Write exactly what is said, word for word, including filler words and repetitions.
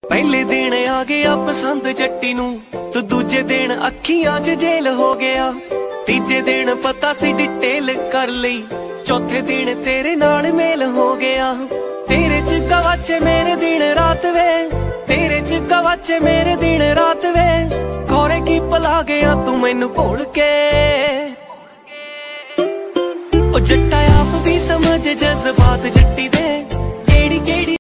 पहले दिन आ गया पसंद जट्टी नू, तो दूजे दिन अखियां च जेल हो गया। तीजे दिन पता सी डिटेल कर ली, चौथे दिन तेरे नाल मेल हो गया। तेरे च गवाचे मेरे दिन रात वे, तेरे च गवाचे मेरे दिन रात वे। खौरे की पला गया तू मैनू भुल के। ओ जट्टा आप भी समझ जज्बात जट्टी दे।